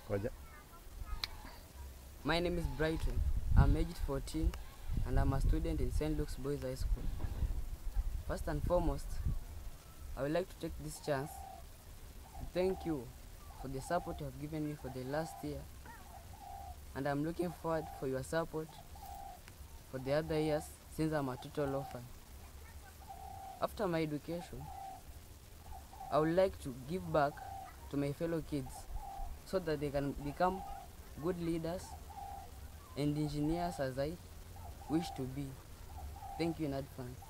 My name is Brighton. I'm aged 14 and I'm a student in St. Luke's Boys High School. First and foremost, I would like to take this chance to thank you for the support you have given me for the last year, and I'm looking forward for your support for the other years since I'm a total orphan. After my education, I would like to give back to my fellow kids so that they can become good leaders and engineers as I wish to be. Thank you in advance.